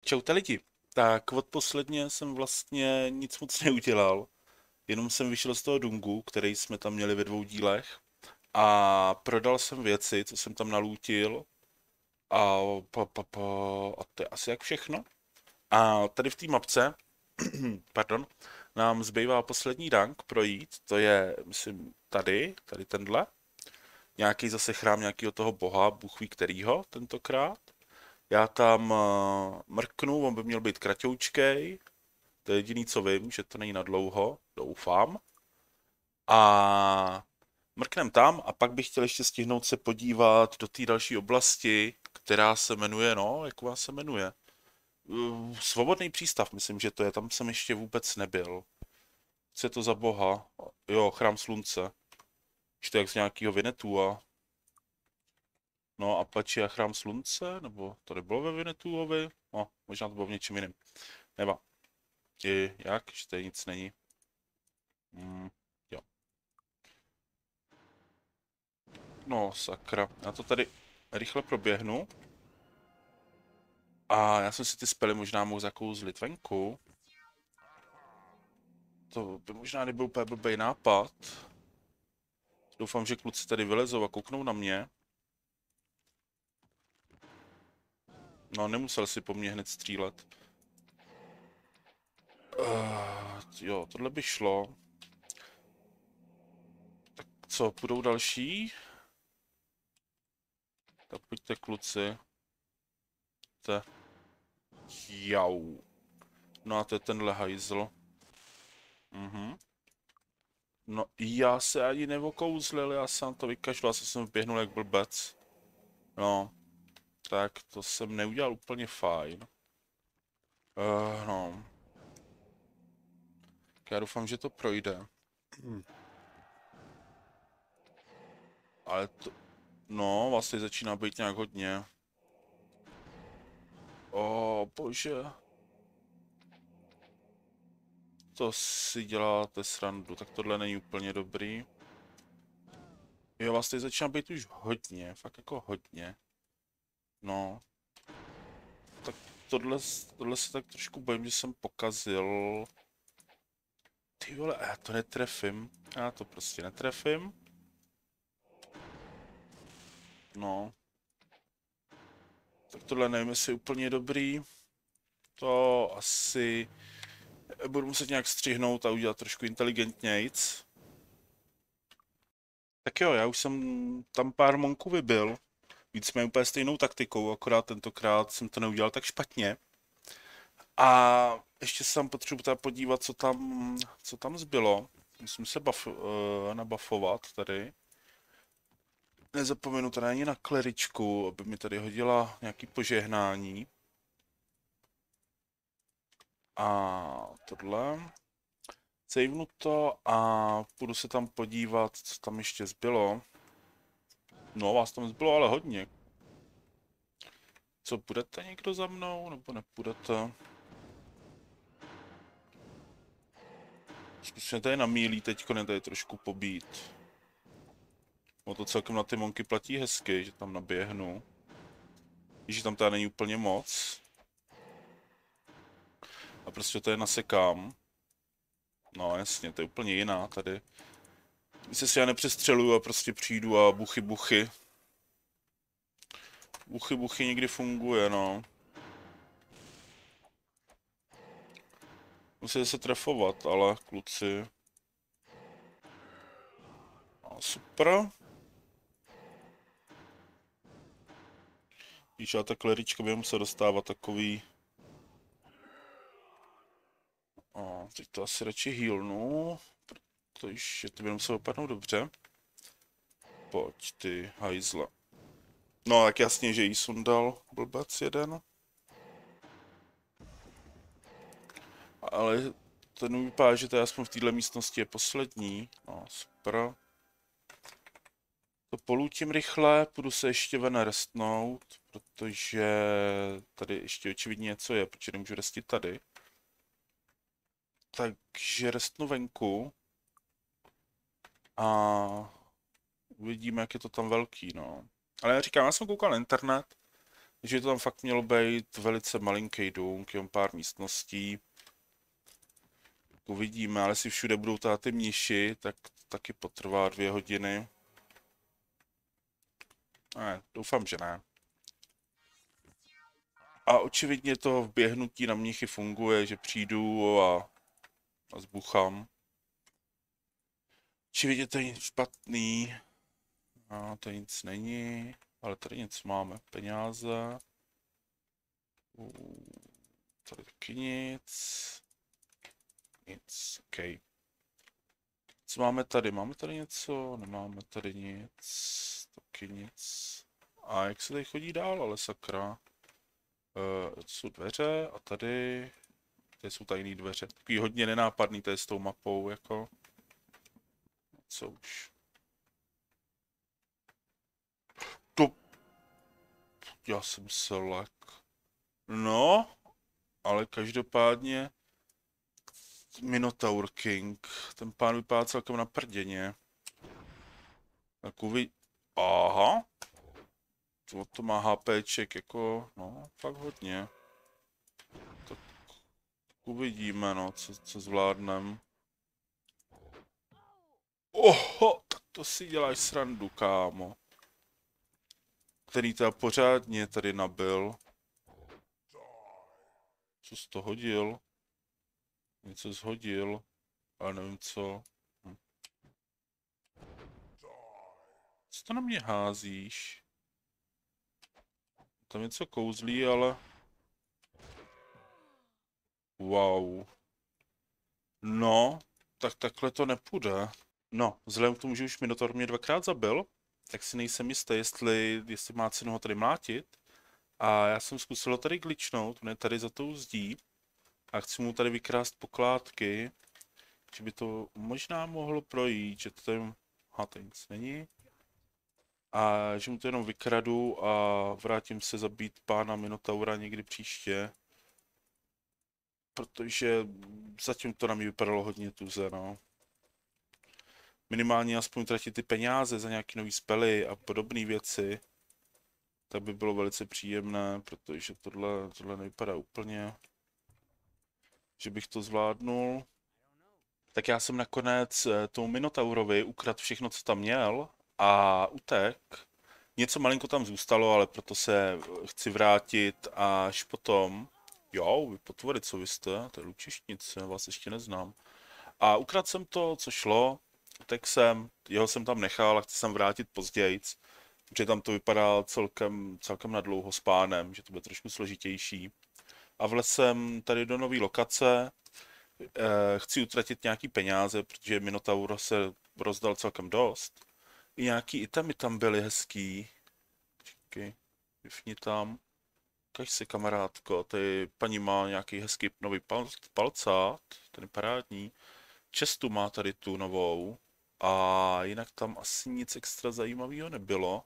Čaute lidi. Tak odposledně jsem vlastně nic moc neudělal. Jenom jsem vyšel z toho dungu, který jsme tam měli ve 2 dílech. A prodal jsem věci, co jsem tam nalútil. A, a to je asi jak všechno. A tady v té mapce, pardon, nám zbývá poslední rank projít. To je, myslím, tady tenhle. Nějaký zase chrám nějakého toho boha, bůh ví kterýho tentokrát. Já tam mrknu, on by měl být kratoučkej. To je jediný, co vím, že to není na dlouho, doufám. A mrknem tam a pak bych chtěl ještě stihnout se podívat do té další oblasti, která se jmenuje, no, jak ona se jmenuje? Svobodný přístav, myslím, že to je, tam jsem ještě vůbec nebyl. Co je to za boha? Jo, chrám slunce. Už to jak z nějakého Vinetua. No, Apache a chrám slunce? Nebo to nebylo ve Vinetuovi? No, možná to bylo v něčem jiném. Neba. Jak? Že tady nic není. Jo. No, sakra. Já to tady rychle proběhnu. A já jsem si ty spely možná mohl zakouzlit venku. To by možná nebyl úplně blbej nápad. Doufám, že kluci tady vylezou a kouknou na mě. No, nemusel si po mně hned střílet. Jo, tohle by šlo. Tak co, půjdou další? Tak pojďte kluci. Jau. No a to je tenhle hajzl. No, já se ani neokouzlil, já jsem to vykašlal, jsem vběhnul jak blbec. No, tak to jsem neudělal úplně fajn. No. Já doufám, že to projde. Ale to... No, vlastně začíná být nějak hodně. Bože. To si děláte srandu, tak tohle není úplně dobrý. Jo, vlastně začíná být už hodně, fakt jako hodně. No. Tak tohle se tak trošku bojím, že jsem pokazil. Ty vole, já to netrefím. Já to prostě netrefím. No. Tak tohle nevím, jestli je úplně dobrý. To asi budu muset nějak střihnout a udělat trošku inteligentnějc. Tak jo, já už jsem tam pár monků vybil. Víceméně úplně stejnou taktikou, akorát tentokrát jsem to neudělal tak špatně. A ještě se tam potřebuji podívat, co tam zbylo. Musím se nabuffovat tady. Nezapomenu tady ani na kleričku, aby mi tady hodila nějaký požehnání. A tohle. Savenu to a půjdu se tam podívat, co tam ještě zbylo. No, vás tam zbylo ale hodně. Co, půjdete někdo za mnou, nebo nepůjdete? Zkusíme tady na mílí teďko, ne tady trošku pobít. No to celkem na ty monky platí hezky, že tam naběhnu. Víš, že tam teda není úplně moc. A prostě to je nasekám. No jasně, to je úplně jiná tady. Myslím si, já nepřestřeluju a prostě přijdu a buchy. Buchy někdy funguje, no. Musíte se trefovat, ale kluci. No, super. Víš, a ta klerička by musela dostávat takový... teď to asi radši healnu, protože to by muselo dopadnout dobře. Pojď ty hajzle. No tak jasně, že jí sundal blbec jeden. Ale ten vypadá, že to je aspoň v této místnosti je poslední. No super. To polutím rychle, půjdu se ještě ven restnout, protože tady ještě očividně něco je, protože nemůžu restit tady. Takže restnu venku a uvidíme, jak je to tam velký, no. Ale já říkám, já jsem koukal na internet Takže to tam fakt mělo být velice malinký dům, jen pár místností. Uvidíme, ale jestli všude budou ty mniši, tak taky potrvá 2 hodiny. Ne, doufám, že ne. A očividně to v běhnutí na mnichy funguje, že přijdu a zbuchám. Očividně to je špatný. A to nic není, ale tady něco máme. Peníze. Tady taky nic. Nic, OK. Co máme tady? Máme tady něco? Nemáme tady nic. Taky nic. A jak se tady chodí dál, ale sakra. Jsou dveře a tady jsou tajné dveře. Takový hodně nenápadný tady s tou mapou, jako. Co už? To... Já jsem se lek. No, ale každopádně Minotaur King. Ten pán vypadá celkem na prděně. Takový... Aha. To má HPček jako, no, fakt hodně. Tak uvidíme, no, co zvládnem. Oho, tak to si děláš srandu, kámo. Který teda pořádně tady nabil. Co jsi to hodil? Něco zhodil, ale nevím co. Co to na mě házíš? Tam něco kouzlí, ale... Wow. No, tak takhle to nepůjde. No, vzhledem k tomu, že už Minotaur mě 2krát zabil, tak si nejsem jistý, jestli má cenu ho tady mlátit. A já jsem zkusil ho tady glitchnout, on je tady za tou zdí. A chci mu tady vykrást pokládky, že by to možná mohlo projít, že to tady... Aha, tady nic není. A že mu to jenom vykradu a vrátím se zabít pána Minotaura někdy příště. Protože zatím to na mě vypadalo hodně tuze, no. Minimálně aspoň tratit ty peníze za nějaký nový spely a podobné věci. Tak by bylo velice příjemné, protože tohle nevypadá úplně, že bych to zvládnul. Tak já jsem nakonec tomu Minotaurovi ukradl všechno, co tam měl a utek. Něco malinko tam zůstalo, ale proto se chci vrátit až potom. Jo, vy potvory, co vy jste? To je lučišnice, vás ještě neznám. A ukradl jsem to, co šlo, utek jsem, jeho jsem tam nechal a chci sem vrátit později, protože tam to vypadá celkem na dlouho s pánem, že to bude trošku složitější. A vlez jsem tady do nové lokace, chci utratit nějaký peníze, protože Minotaur se rozdal celkem dost. I nějaký itemy tam byly hezký. Čekaj, vyfni tam. Kaž si, kamarádko, tady paní má nějaký hezký nový palcát, ten je parádní. Čestu má tady tu novou. A jinak tam asi nic extra zajímavého nebylo.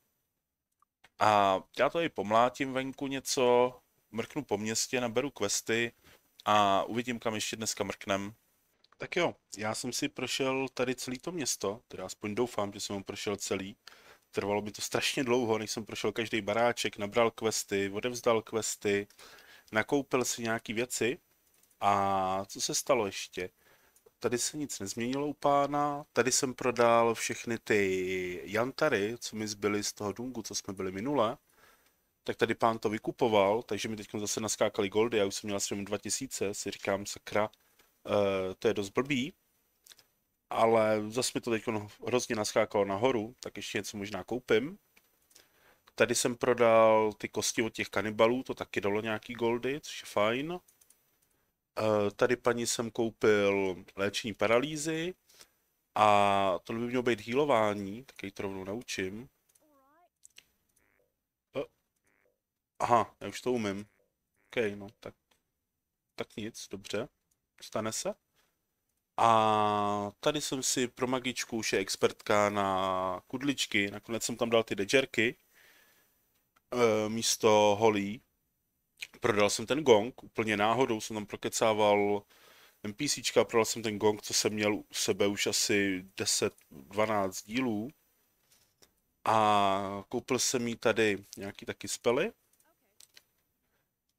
A já to i pomlátím venku něco, mrknu po městě, naberu questy a uvidím, kam ještě dneska mrknem. Tak jo, já jsem si prošel tady celé to město, teda aspoň doufám, že jsem ho prošel celý. Trvalo by to strašně dlouho, než jsem prošel každý baráček, nabral questy, odevzdal questy, nakoupil si nějaký věci. A co se stalo ještě? Tady se nic nezměnilo u pána, tady jsem prodal všechny ty jantary, co mi zbyly z toho dungu, co jsme byli minule. Tak tady pán to vykupoval, takže mi teď zase naskákaly goldy, já už jsem měl asi 2000, si říkám, sakra, to je dost blbý. Ale zase mi to teď hrozně naskákalo nahoru, tak ještě něco možná koupím. Tady jsem prodal ty kosti od těch kanibalů, to taky dalo nějaký goldy, což je fajn. Tady paní jsem koupil léčení paralýzy a to by mělo být healování, tak jej to rovnou naučím. Aha, já už to umím. OK, no, tak nic, dobře, stane se. A tady jsem si pro magičku už je expertka na kudličky, nakonec jsem tam dal ty dodgerky místo holí. Prodal jsem ten gong, úplně náhodou jsem tam prokecával NPCčka, prodal jsem ten gong, co jsem měl u sebe už asi 10-12 dílů. A koupil jsem jí tady nějaký taky spely.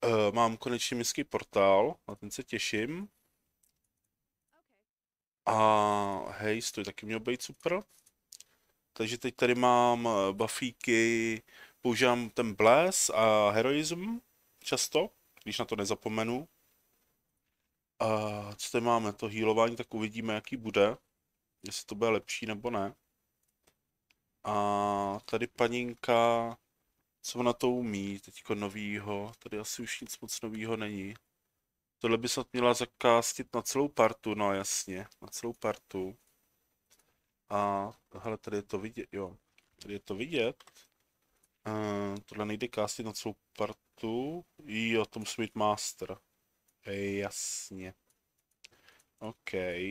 Mám konečně městský portál, na ten se těším. A hej, to taky měl být super. Takže teď tady mám buffíky, používám ten Bless a Heroism často, když na to nezapomenu. A co tady máme, to healování, tak uvidíme, jaký bude. Jestli to bude lepší nebo ne. A tady paninka, co na to umí, teďko novýho, tady asi už nic moc novýho není. Tohle by snad měla zakástit na celou partu, no jasně, na celou partu. A hele, tady je to vidět, jo, tady je to vidět. Tohle nejde kástit na celou partu, jo, to musí být master. Jasně. OK.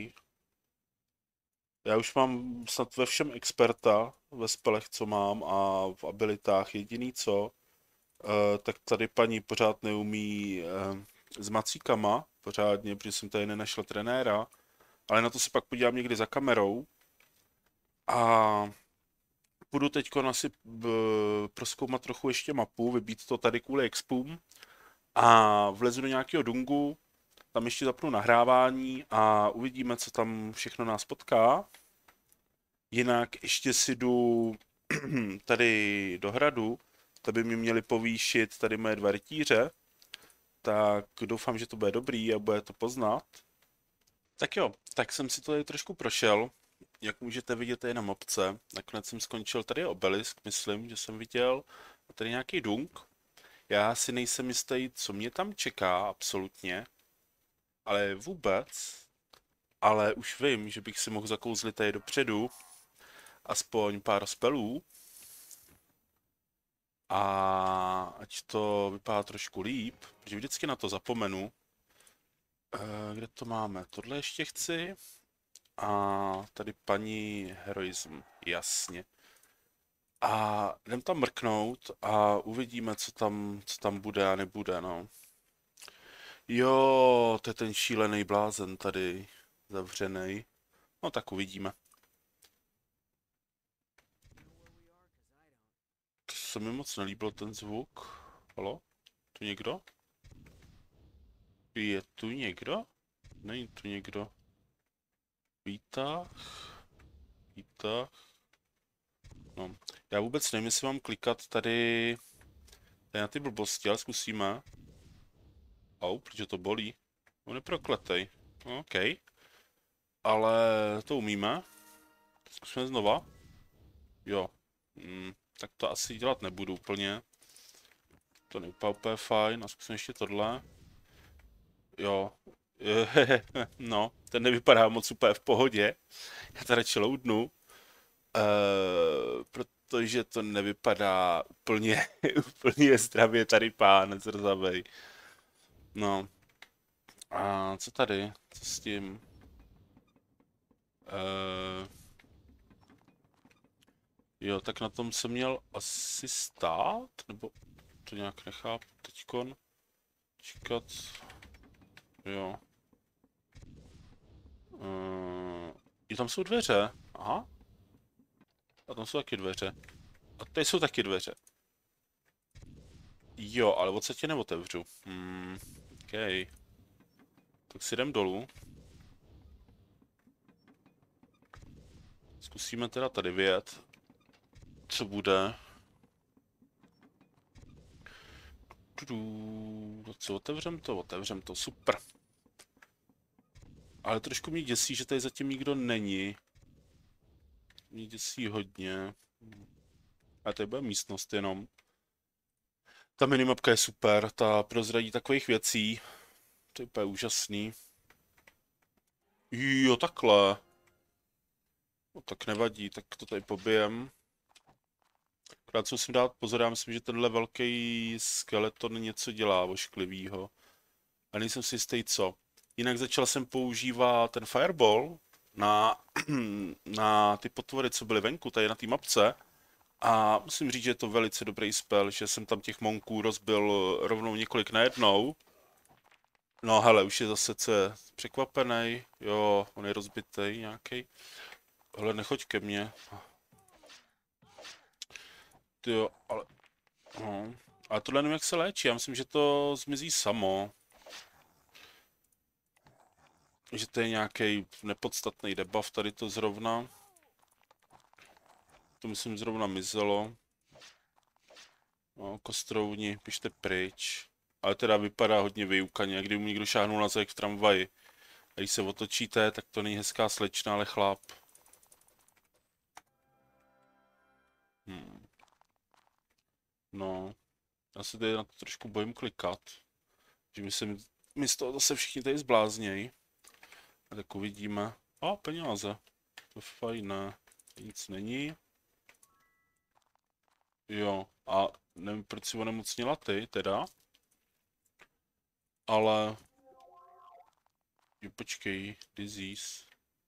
Já už mám snad ve všem experta, ve spelech, co mám a v abilitách. Jediný co, tak tady paní pořád neumí s macíkama pořádně, protože jsem tady nenašel trenéra, ale na to se pak podívám někdy za kamerou. A budu teď asi prozkoumat trochu ještě mapu, vybít to tady kvůli expům a vlezu do nějakého dungu, tam ještě zapnu nahrávání a uvidíme, co tam všechno nás potká. Jinak ještě si jdu tady do hradu, to by mi měli povýšit tady moje 2 rytíře, tak doufám, že to bude dobrý a bude to poznat. Tak jo, tak jsem si to tady trošku prošel, jak můžete vidět je na mapce, nakonec jsem skončil, tady je obelisk, myslím, že jsem viděl, a tady nějaký dung. Já si nejsem jistý, co mě tam čeká, absolutně, ale vůbec, ale už vím, že bych si mohl zakouzlit tady dopředu, aspoň pár spelů, a ať to vypadá trošku líp, protože vždycky na to zapomenu. Kde to máme? Tohle ještě chci. A tady paní Heroism, jasně. A jdem tam mrknout a uvidíme, co tam bude a nebude, no. Jo, to je ten šílený blázen tady, zavřený. No tak uvidíme. To se mi moc nelíbil ten zvuk. Halo? Tu někdo? Je tu někdo? Není tu někdo. Výtah. Výtah. No, já vůbec nevím, jestli mám klikat tady na ty blbosti, ale zkusíme. Au, protože to bolí. On je prokletej. OK. Ale to umíme. Zkusíme znova. Jo. Tak to asi dělat nebudu úplně. To nevypadá úplně fajn. A zkusíme ještě tohle. Jo. No, ten nevypadá moc úplně v pohodě. Já to radši loudnu. Protože to nevypadá úplně, úplně zdravě tady pán zrzavej. No. A co tady? Co s tím? Jo, tak na tom jsem měl asi stát? Nebo to nějak nechápu teďkon? Čekat. Jo. Jo, tam jsou dveře. Aha. A tam jsou taky dveře. A tady jsou taky dveře. Jo, ale odsaď tě neotevřu. OK. Tak si jdem dolů. Zkusíme teda tady vyjet. Co bude? Co, otevřem to, super. Ale trošku mě děsí, že tady zatím nikdo není. Mě děsí hodně. A tady bude místnost jenom. Ta minimapka je super, ta prozradí takových věcí. To je úplně úžasný. Jo, takhle. No, tak nevadí, tak to tady pobijem. Akorát co musím dát pozor, já myslím, že tenhle velký skeleton něco dělá ošklivýho. A nejsem si jistý co. Jinak začal jsem používat ten fireball na ty potvory, co byly venku, tady na té mapce. A musím říct, že je to velice dobrý spell, že jsem tam těch monků rozbil rovnou několik najednou. No hele, už je zase co je překvapený. Jo, on je rozbitej nějaký. Hele, nechoď ke mně. Jo, ale... No. Ale tohle nevím, jak se léčí. Já myslím, že to zmizí samo. Že to je nějaký nepodstatný debuff tady to zrovna. To myslím zrovna mizelo. No, kostrouni, pište pryč. Ale teda vypadá hodně vyjukaně, kdy mu někdo šáhnul na zadek v tramvaji. A když se otočíte, tak to není hezká slečna, ale chlap. No, já se tady na to trošku bojím klikat. Že mi z toho zase všichni tady zbláznějí. A tak uvidíme. A peníze. To je fajn, ne? Nic není. Jo, a nevím, proč si onemocnila ty, teda. Ale... Jo, počkej, disease.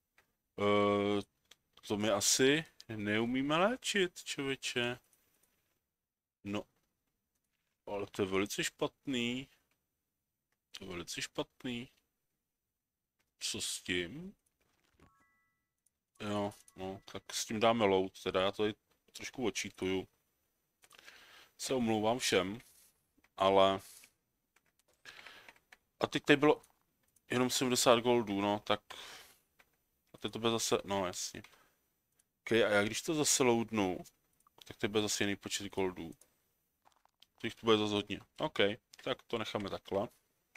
To my asi neumíme léčit, člověče. No, ale to je velice špatný. To je velice špatný. Co s tím? Jo, no, tak s tím dáme load, teda já tady trošku očítuju. Se omlouvám všem, ale... A teď tady bylo jenom 70 goldů, no, tak... A teď to bude zase, no jasně. Ok, a já když to zase loadnu, tak to bude zase jiný počet goldů. Teď to bude zase hodně. Ok, tak to necháme takhle.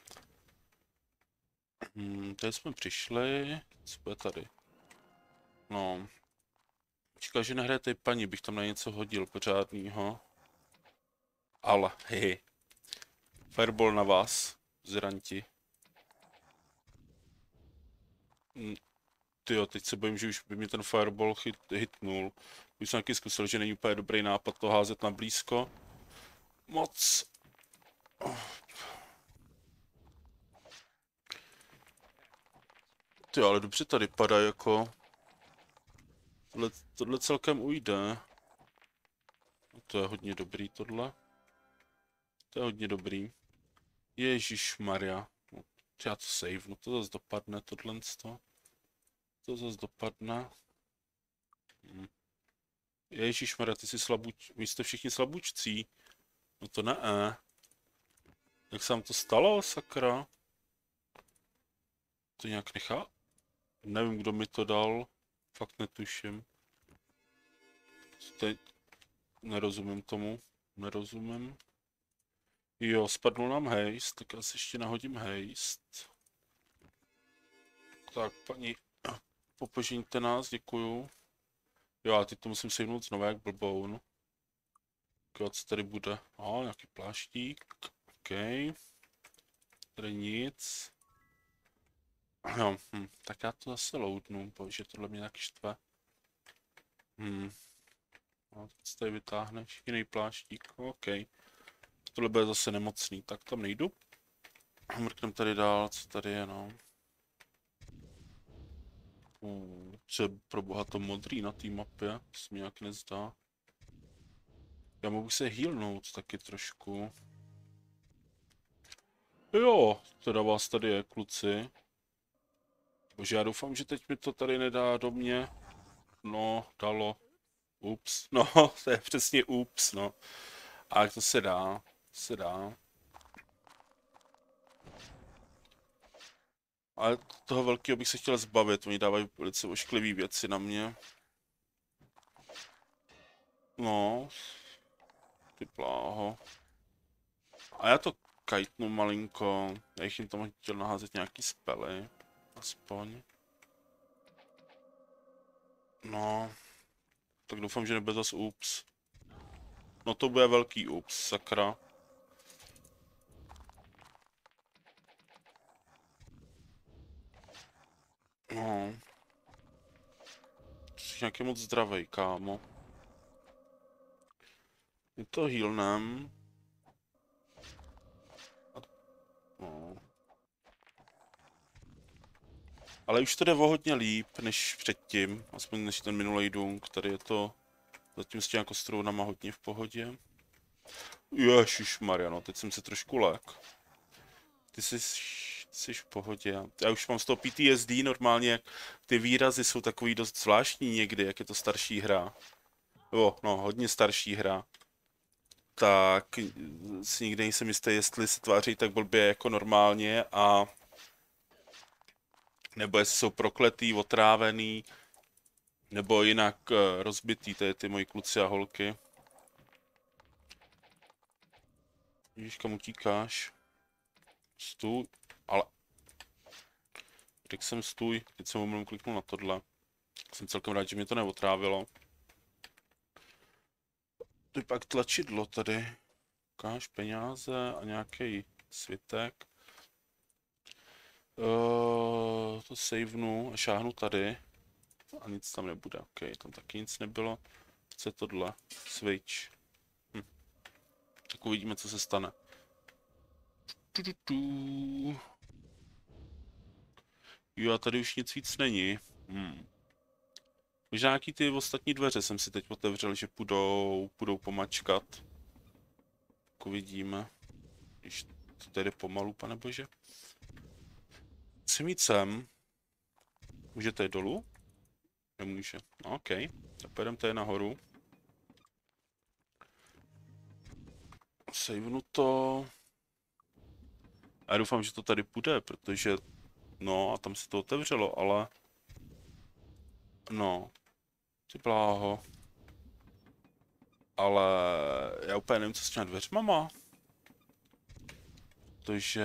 Tady jsme přišli, co bude tady? No. Říkal, že nehraje tady paní, bych tam na něco hodil pořádnýho. Ale, hehe. Fireball na vás, zranti. Tyjo, teď se bojím, že už by mě ten fireball hitnul. Už jsem taky zkusil, že není úplně dobrý nápad to házet na blízko. Moc. Ty, ale dobře tady padá jako. Tohle celkem ujde. To je hodně dobrý tohle. To je hodně dobrý. Ježišmarja. No, já to save, no to zase dopadne tohle. To zase dopadne. Ježišmarja, ty jsi slabůč... Vy jste všichni slabůčcí. No to ne. Jak se vám to stalo, sakra? To nějak nechá? Nevím, kdo mi to dal. Fakt netuším. Teď nerozumím tomu. Nerozumím. Jo, spadnul nám haste, tak já si ještě nahodím haste. Tak, paní, popožíňte nás, děkuju. Jo, a teď to musím sejmout znovu jak blboun. Co tady bude? Nějaký pláštík. OK. Tady nic. Jo, tak já to zase loadnu, protože tohle mě taky štve. No, teď tady vytáhneš jiný pláštík, OK. Tohle bude zase nemocný, tak tam nejdu. Mrknem tady dál, co tady je, no. Co je pro boha to modrý na té mapě, to se mi nějak nezdá. Já mohu se healnout taky trošku. Jo, teda vás tady je, kluci. Bože, já doufám, že teď mi to tady nedá do mě. No, dalo. Ups, no, to je přesně ups, no. Ale to se dá, Ale toho velkého bych se chtěl zbavit, oni dávají velice ošklivý věci na mě. No, ty pláho. A já to kajtnu malinko, já jich jim tam chtěl naházet nějaký spely, aspoň. No, tak doufám, že nebude zas ups. No to bude velký ups, sakra. No. Jsi nějaký moc zdravej, kámo. Je to healnem. No. Ale už to jde o hodně líp, než předtím. Aspoň než ten minulý Dung. Tady je to zatím s těmi kostrounama hodně v pohodě. Ježišmarja, no teď jsem se trošku lek. Ty jsi v pohodě. Já už mám z toho PTSD normálně, ty výrazy jsou takový dost zvláštní někdy, jak je to starší hra. Jo, no, hodně starší hra. tak si nikdy nejsem jistý, jestli se tváří tak blbě jako normálně a nebo jestli jsou prokletý, otrávený, nebo jinak rozbitý, to je ty moji kluci a holky. Víš, kam utíkáš? Stůj, ale... Řekl jsem stůj, teď jsem omylem kliknul na tohle. Jsem celkem rád, že mě to neotrávilo. To je pak tlačidlo tady. Ukáž peníze a nějaký svitek. To savenu a šáhnu tady. A nic tam nebude, ok, tam taky nic nebylo. Co je tohle? Switch. Tak uvidíme, co se stane. Jo, a tady už nic víc není. Možná nějaký ty ostatní dveře jsem si teď otevřel, že půjdou pomačkat. Tak uvidíme. Když to tady pomalu, panebože. Chci mít sem. Můžete jít dolů? Nemůže. No, ok. Tak půjdeme tady nahoru. Savenu to. Já doufám, že to tady půjde, protože... No, a tam se to otevřelo, ale... No. Ty bláho. Ale... Já úplně nevím, co s těma dveřma má. Protože...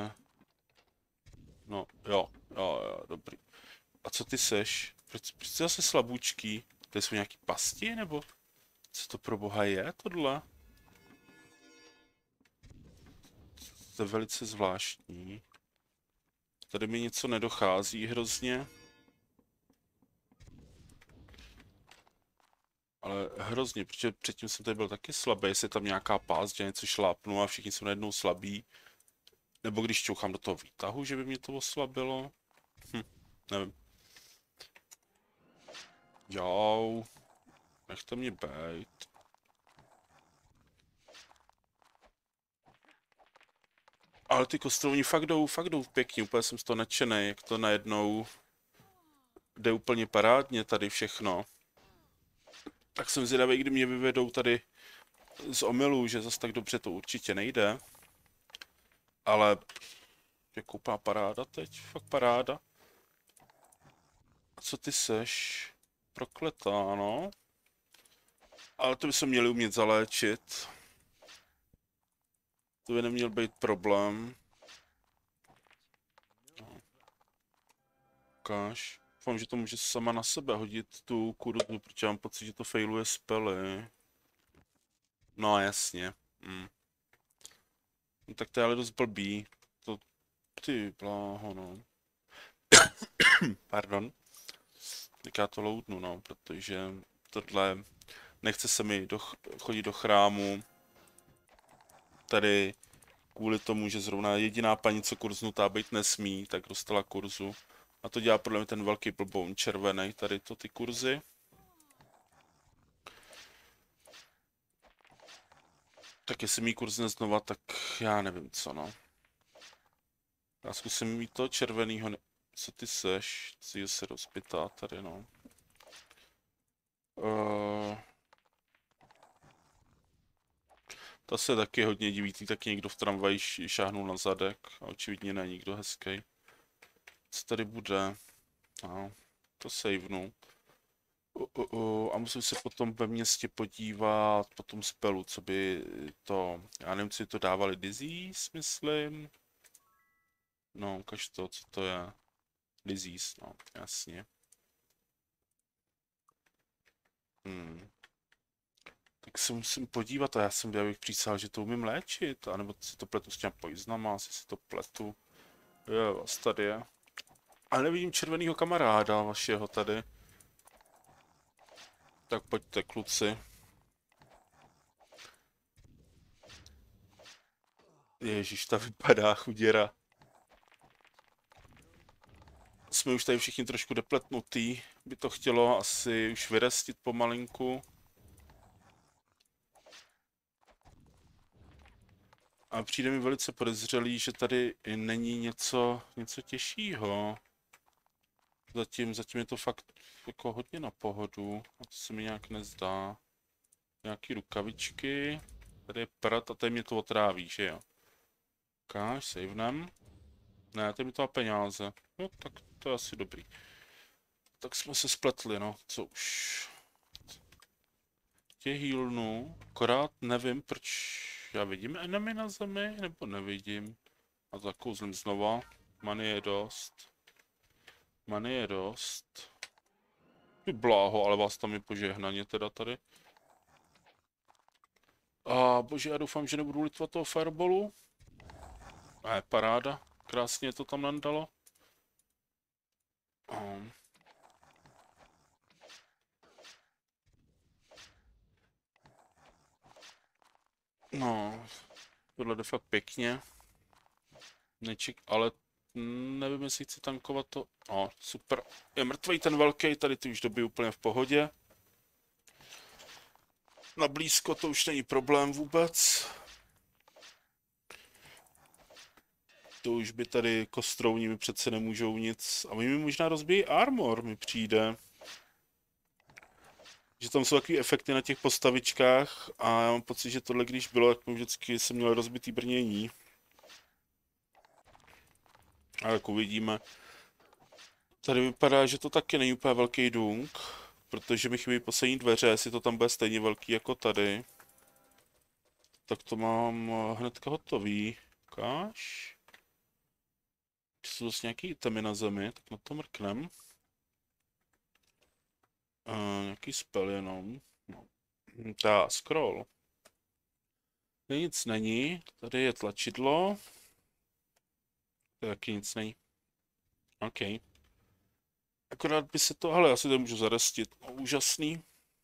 No, jo, dobrý. A co ty seš? Proč jsi zase slabůčký? To jsou nějaký pasti, nebo? Co to pro boha je, tohle? To je velice zvláštní. Tady mi něco nedochází hrozně. Ale hrozně, protože předtím jsem tady byl taky slabý, jestli je tam nějaká past, že něco šlápnu a všichni jsou najednou slabí. Nebo když čouchám do toho výtahu, že by mě to oslabilo. Nevím. Jau. Nechte mě bejt. Ale ty kostrovní fakt jdou pěkně, úplně jsem z toho nadšený, jak to najednou jde úplně parádně tady všechno. Tak jsem zvědavý, kdy mě vyvedou tady z omylu, že zase tak dobře to určitě nejde. Ale je úplná paráda teď, fakt paráda. A co ty seš? Prokletá, no. Ale to by se měli umět zaléčit. To by neměl být problém. No. Ukáž. Doufám, že to může sama na sebe hodit tu kurzu, protože mám pocit, že to failuje spely. No jasně. No, tak to je ale dost blbý. To... Ty bláho, no. Pardon. Tak já to loadnu, no, protože tohle... Nechce se mi chodit do chrámu. Tady kvůli tomu, že zrovna jediná paní, co kurznutá být nesmí, tak dostala kurzu. A to dělá podle mě ten velký blboun červený, tady to ty kurzy. Tak jestli mi kurzne znova, tak já nevím co, no. Já zkusím mít toho červenýho, co ty seš? Ty se rozpitá tady, no. To se taky hodně diví, taky někdo v tramvaji šáhnul na zadek a očividně není nikdo hezký. Co tady bude? No, to savenu. A musím se potom ve městě podívat po tom spelu, co by to... Já nevím, co to dávali disease, myslím. No, ukaž to, co to je. Disease, no, jasně. Tak se musím podívat a já bych přísahal, že to umím léčit, anebo si to pletu s těma poiznama, asi si to pletu. Jo, tady je. Ale nevidím červenýho kamaráda vašeho tady. Tak pojďte, kluci. Ježíš, ta vypadá chuděra. Jsme už tady všichni trošku depletnutý. By to chtělo asi už vyrestit pomalinku. A přijde mi velice podezřelý, že tady není něco těžšího. Zatím je to fakt jako hodně na pohodu. A to se mi nějak nezdá. Nějaký rukavičky. Tady je prd a tady mě to otráví, že jo? Ukáž, savenem. Ne, tady mi to má peníze. No, tak to je asi dobrý. Tak jsme se spletli, no, co už. Tě healnu, akorát nevím, proč já vidím enemy na zemi, nebo nevidím. A zakouzlím znova. Money je dost. Money je dost. Ty bláho, ale vás tam je požehnaně teda tady. A bože, já doufám, že nebudu litvat toho fireballu. Paráda. Krásně to tam nandalo. No, tohle jde fakt pěkně. Ale nevím, jestli chci tankovat to. Super. Je mrtvý ten velký, tady ty už dobí úplně v pohodě. Na blízko to už není problém vůbec. To už by tady kostrouni mi přece nemůžou nic. A oni mi možná rozbijí armor, mi přijde. Že tam jsou takové efekty na těch postavičkách a já mám pocit, že tohle když bylo, jak mi vždycky jsem měl rozbitý brnění. A jak uvidíme. Tady vypadá, že to taky není úplně velký dung, protože mi chybí poslední dveře, jestli to tam bude stejně velký jako tady. Tak to mám hnedka hotový. Ukáž. Jsou zase nějaký itemy na zemi, tak na to mrknem. Nějaký spell jenom. No. Scroll. Tady nic není, tady je tlačidlo. Tady taky nic není. OK. Akorát by se to, ale já si to můžu zarestit. Úžasný.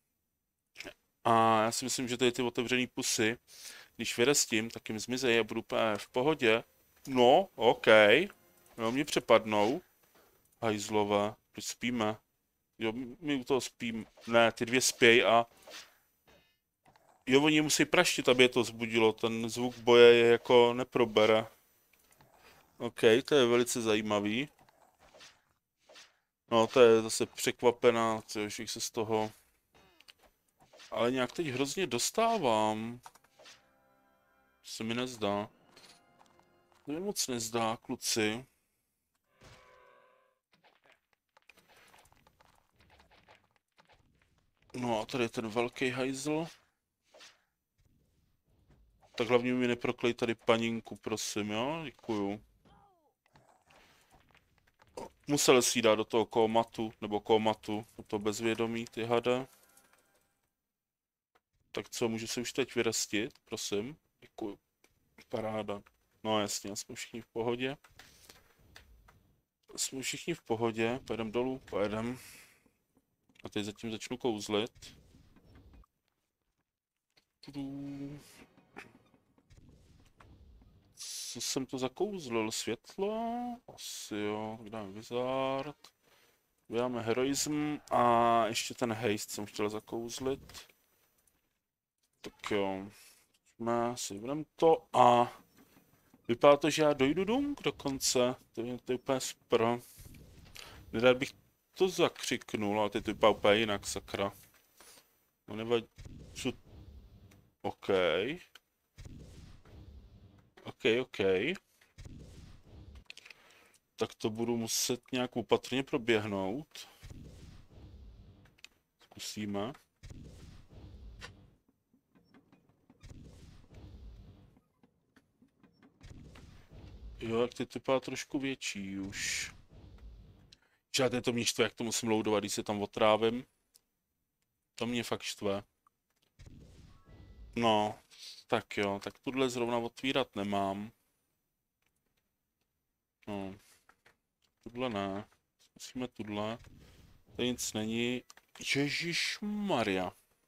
A já si myslím, že tady ty otevřený pusy, když vyrestím, tak jim zmizejí a budu úplně v pohodě. No, OK. Jo, mě přepadnou. Hajzlové, proč spíme? Jo, my u toho spím. Ne, ty dvě spěj a... Jo, oni musí praštit, aby je to zbudilo. Ten zvuk boje je jako neprobere. OK, to je velice zajímavý. No, to je zase překvapená, což se z toho... Ale nějak teď hrozně dostávám. Se mi nezdá. To mi moc nezdá, kluci. No a tady je ten velký hajzl. Tak hlavně mi neproklej tady paninku, prosím, jo? Děkuju. Musel si dát do toho kómatu, nebo kómatu, do toho bezvědomí, ty hada. Tak co, můžu se už teď vyrastit, prosím? Děkuju. Paráda. No jasně, jsme všichni v pohodě. Jsme všichni v pohodě, pojedem dolů, pojedem. A teď zatím začnu kouzlit. Co jsem to zakouzlil? Světlo? Asi jo, tak dáme Wizard. Uděláme heroism a ještě ten haste jsem chtěl zakouzlit. Tak jo. Si budeme to a vypadá to, že já dojdu dung dokonce. To je úplně super. Nedá bych to zakřiknul, ale teď to vypadá úplně jinak, sakra. No nevadí. OK. OK. Tak to budu muset nějak opatrně proběhnout. Zkusíme. Jo, jak teď vypadá trošku větší už. Žádné to mě štve, jak to musím loadovat, když se tam otrávím. To mě fakt štve. No, tak jo, tak tuhle zrovna otvírat nemám. No, tuhle ne. Zkusíme tuhle. Tady nic není. Ježišmarja.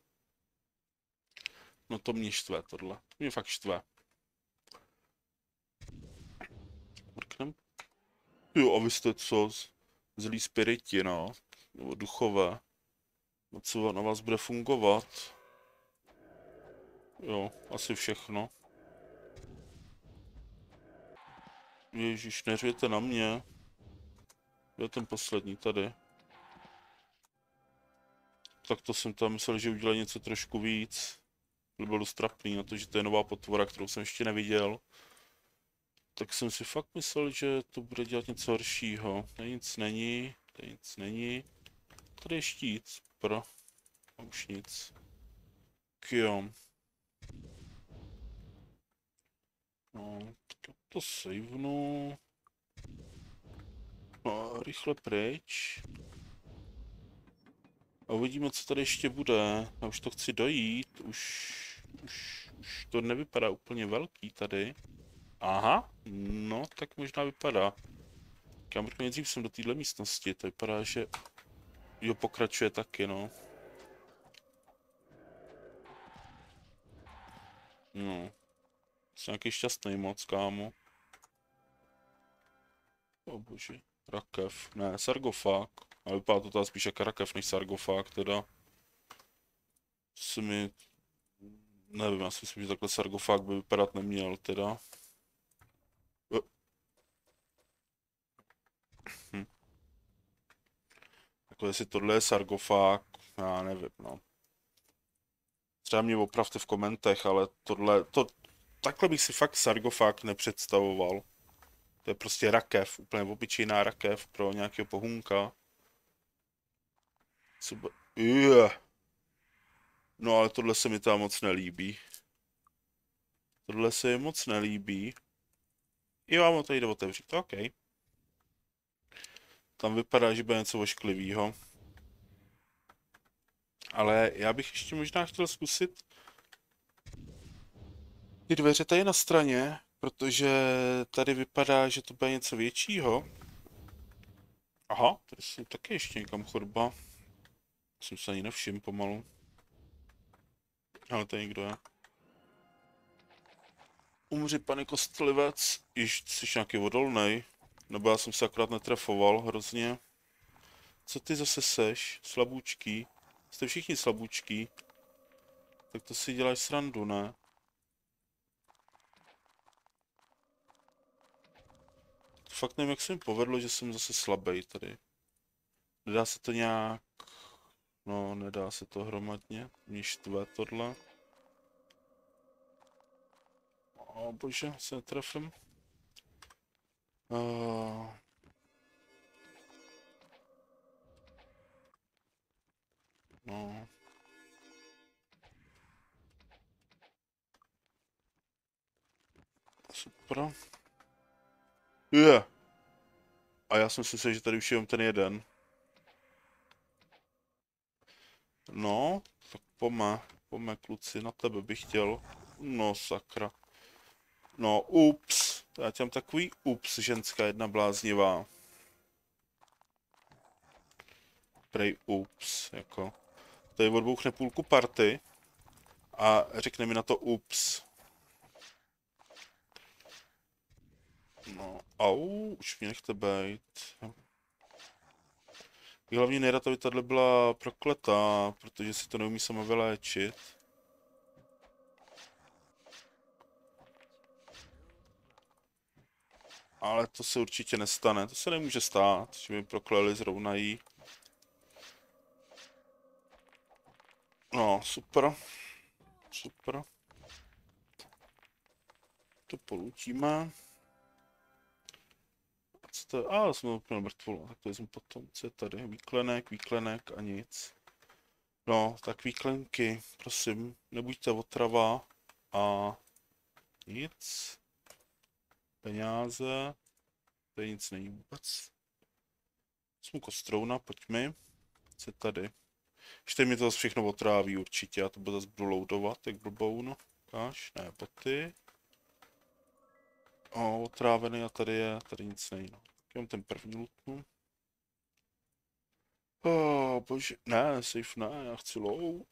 No to mě štve tohle. To mě fakt štve. Mrknem. Jo, a vy jste co? Zlý spiriti, no. Nebo duchové. No co na vás bude fungovat? Jo, asi všechno. Ježíš, neřvěte na mě. Je ten poslední tady. Tak to jsem tam myslel, že udělá něco trošku víc. To bylo dost trapný na to, že to je nová potvora, kterou jsem ještě neviděl. Tak jsem si fakt myslel, že to bude dělat něco horšího. Tady nic není, tady nic není. Tady je štít, super. A už nic. Jo. No, tak já to savenu. No, rychle pryč. A uvidíme, co tady ještě bude. Já už to chci dojít. Už to nevypadá úplně velký tady. Aha, no tak možná vypadá. Já možná nejdřív jsem do téhle místnosti. To vypadá, že jo, pokračuje taky, no. No. Jsem nějaký šťastný moc, kámo. O bože. Rakev. Ne, sargofág. Ale vypadá to teda spíš jako rakev než sargofág, teda. Se mi... Nevím, já si myslím, že takhle sargofág by vypadat neměl, teda. Hm. Jako jestli tohle je sargofág, já nevím, no. Třeba mě opravte v komentech, ale takhle bych si fakt sargofág nepředstavoval. To je prostě rakev, úplně obyčejná rakev pro nějakého pohunka. Co by... No ale tohle se mi tam moc nelíbí. Tohle se mi moc nelíbí. Jo, mám to jde otevřít, OK. Tam vypadá, že bude něco ošklivýho. Ale já bych ještě možná chtěl zkusit ty dveře tady na straně, protože tady vypadá, že to bude něco většího. Aha, tady jsou taky ještě někam chodba. Jsem se ani nevšiml pomalu. Ale tady někdo je. Umři, pane kostlivec. Již jsi nějaký odolnej. Nebo já jsem se akorát netrefoval hrozně. Co ty zase seš? Slabůčký. Jste všichni slabůčký. Tak to si děláš srandu, ne? Fakt nevím, jak se mi povedlo, že jsem zase slabý tady. Nedá se to nějak... No, nedá se to hromadně. Mě štve tohle. O bože, se netrefím. No. Super. A já jsem si myslel, že tady už je ten jeden. No, tak pome kluci, na tebe bych chtěl. No sakra. No, ups. Já těm takový ups, ženská jedna bláznivá. Prej ups, jako. Tady odbouchne půlku party a řekne mi na to ups. No, au, už mě nechte bejt. Hlavně nejrad, aby tahle byla prokletá, protože si to neumí sama vyléčit. Ale to se určitě nestane, to se nemůže stát, že by prokleli zrovna jí. No, super. Super. To polutíme. Co to je? Jsme úplně mrtvolu, tak to vezmu potom. Co je tady? Výklenek a nic. No, tak výklenky, prosím, nebuďte otrava a nic. Peníze. Tady nic není vůbec. Jsme kostrouna, pojďme. Co je tady? Ještě mi to zase všechno otráví určitě, já to budu zase budu loadovat, jak blbou, no. Ukáž, ne, boty. Otrávený a tady nic není, no. Mám ten první lutnu. Bože, ne, safe ne, já chci load.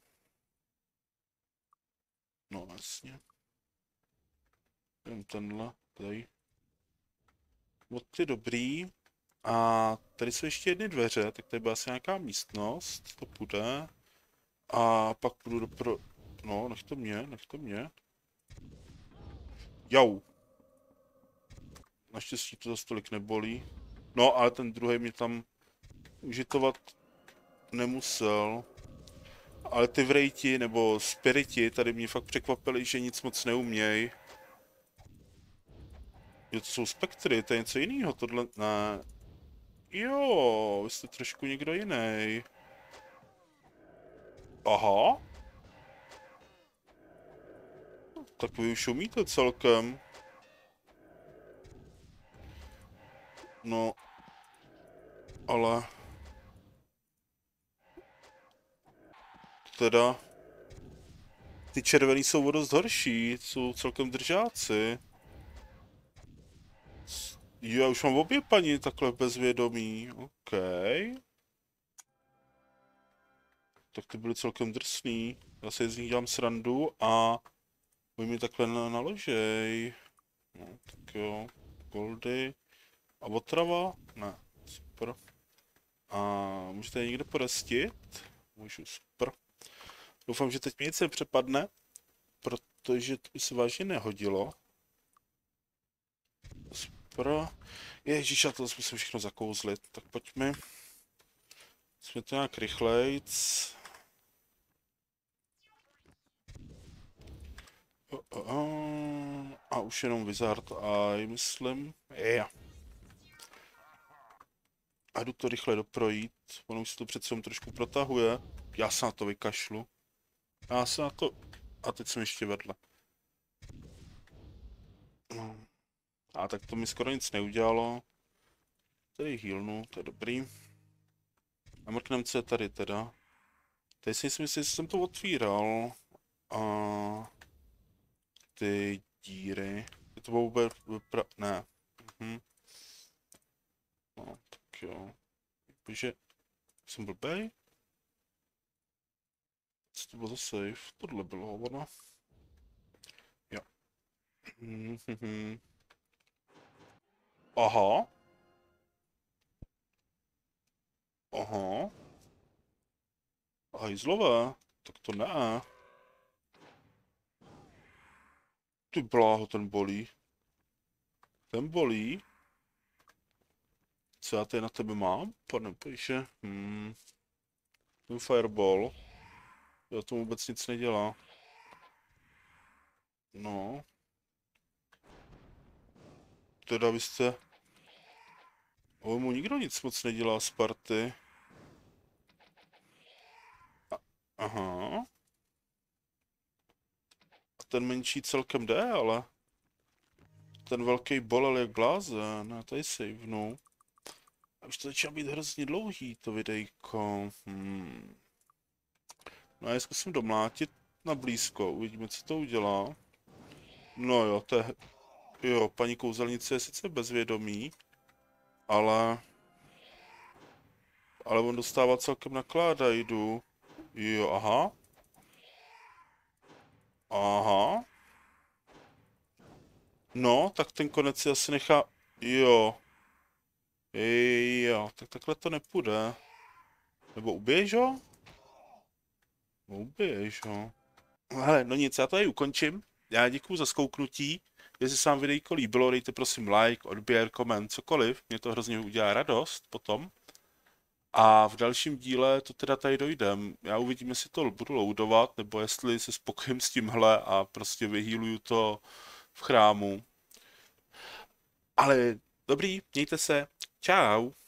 No, jasně. Jen tenhle, tady. Boty dobrý. A tady jsou ještě jedny dveře, tak tady byla asi nějaká místnost, to půjde. A pak půjdu No, nech to mě. Jau. Naštěstí to zase tolik nebolí. No, ale ten druhý mě tam užitovat nemusel. Ale ty vrejti nebo spiriti tady mě fakt překvapili, že nic moc neumějí. Jo, to jsou spektry, to je něco jiného, tohle, ne. Jo, vy jste trošku někdo jiný. Aha. Tak vy už umíte celkem. No, ale... Teda... Ty červený jsou o dost horší, jsou celkem držáci. Jo, já už mám obě paní takhle bezvědomí, OK. Tak ty byly celkem drsný. Já si z nich dělám srandu a oni mi takhle naložej. No, tak jo, goldy. A otrava? Ne, super. A můžete je někde porestit? Můžu, super. Doufám, že teď mi nic nepřepadne, protože to by se vážně nehodilo. Super. Ježíš, já to musím všechno zakouzlit. Tak pojďme. Jsme to nějak rychlejc. A už jenom Wizard Eye, myslím. Yeah. A jdu to rychle doprojít. Ono už se to přece jenom trošku protahuje. Já se na to vykašlu. Já se na to... A teď jsem ještě vedle. No. A tak to mi skoro nic neudělalo. Tady healnu, to je dobrý. A mrknem, co je tady teda. Tady si myslím, že jsem to otvíral. A... Ty díry. Je to vůbec... Ne. No, tak jo. Takže... Jsem blbej? Co to bylo za save? Tohle bylo hovno. Jo. Aha. Aha. Hajzlové. Tak to ne. Ty bláho, ten bolí. Ten bolí. Co já tady na tebe mám? Pane pejše. Ten fireball. Jo, to vůbec nic nedělá. No. Teda vy jste... Ale mu nikdo nic moc nedělá z party. Aha. A ten menší celkem jde, ale... Ten velký bolel jak blázen. No, tady savenu. A už to začíná být hrozně dlouhý, to videjko. No a já zkusím domlátit na blízko, uvidíme, co to udělá. No jo, to je... Jo, paní kouzelnice je sice bezvědomí, ale... Ale on dostává celkem nakládajdu. Jo, aha. Aha. No, tak ten konec si asi nechá... Jo. Jo, tak takhle to nepůjde. Nebo ubiješ ho? No, ubiješ ho. Hele, no nic, já to tady ukončím. Já děkuju za zkouknutí. Jestli se vám videjko líbilo, dejte prosím like, odběr, koment, cokoliv. Mě to hrozně udělá radost potom. A v dalším díle to teda tady dojdem. Já uvidím, jestli to budu loadovat, nebo jestli se spokojím s tímhle a prostě vyhýluju to v chrámu. Ale dobrý, mějte se. Čau.